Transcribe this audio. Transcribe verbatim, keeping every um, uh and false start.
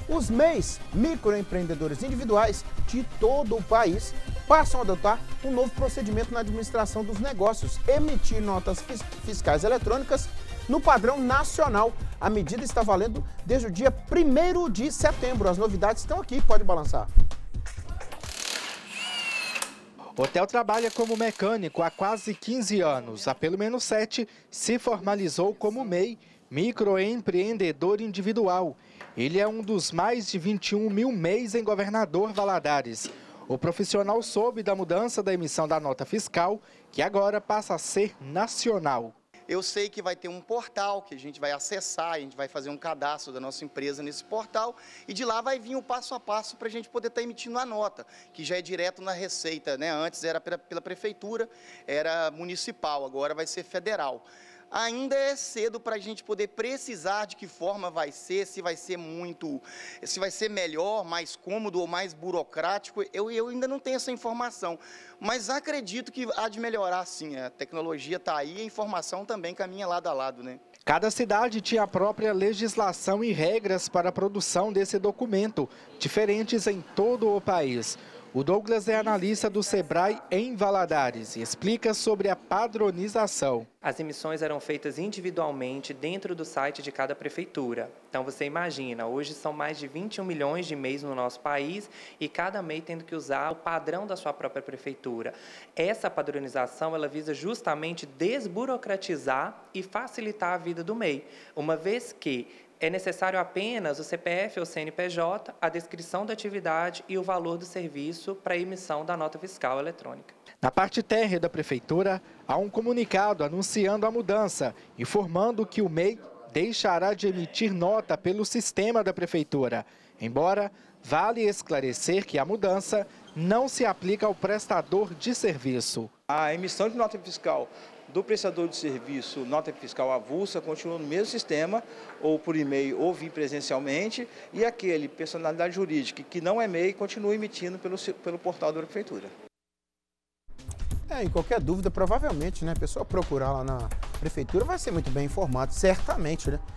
Os M E Is, microempreendedores individuais de todo o país, passam a adotar um novo procedimento na administração dos negócios, emitir notas fis- fiscais eletrônicas no padrão nacional. A medida está valendo desde o dia primeiro de setembro. As novidades estão aqui, pode balançar. Hotel trabalha como mecânico há quase quinze anos. Há pelo menos sete se formalizou como M E I, microempreendedor individual. Ele é um dos mais de vinte e um mil M E Is em Governador Valadares. O profissional soube da mudança da emissão da nota fiscal, que agora passa a ser nacional. Eu sei que vai ter um portal que a gente vai acessar, a gente vai fazer um cadastro da nossa empresa nesse portal e de lá vai vir o passo a passo para a gente poder estar emitindo a nota, que já é direto na Receita, né? Antes era pela, pela Prefeitura, era municipal, agora vai ser federal. Ainda é cedo para a gente poder precisar de que forma vai ser, se vai ser muito, se vai ser melhor, mais cômodo ou mais burocrático, eu, eu ainda não tenho essa informação. Mas acredito que há de melhorar sim, a tecnologia está aí e a informação também caminha lado a lado, né? Cada cidade tinha a própria legislação e regras para a produção desse documento, diferentes em todo o país. O Douglas é analista do Sebrae em Valadares e explica sobre a padronização. As emissões eram feitas individualmente dentro do site de cada prefeitura. Então você imagina, hoje são mais de vinte e um milhões de M E Is no nosso país e cada M E I tendo que usar o padrão da sua própria prefeitura. Essa padronização ela visa justamente desburocratizar e facilitar a vida do M E I, uma vez que é necessário apenas o C P F ou C N P J, a descrição da atividade e o valor do serviço para a emissão da nota fiscal eletrônica. Na parte térrea da Prefeitura, há um comunicado anunciando a mudança, informando que o M E I deixará de emitir nota pelo sistema da Prefeitura. Embora, vale esclarecer que a mudança não se aplica ao prestador de serviço. A emissão de nota fiscal do prestador de serviço, nota fiscal avulsa, continua no mesmo sistema, ou por e-mail ou vir presencialmente, e aquele personalidade jurídica que não é M E I continua emitindo pelo, pelo portal da Prefeitura. É, em qualquer dúvida, provavelmente, né, a pessoa procurar lá na Prefeitura vai ser muito bem informado, certamente, né?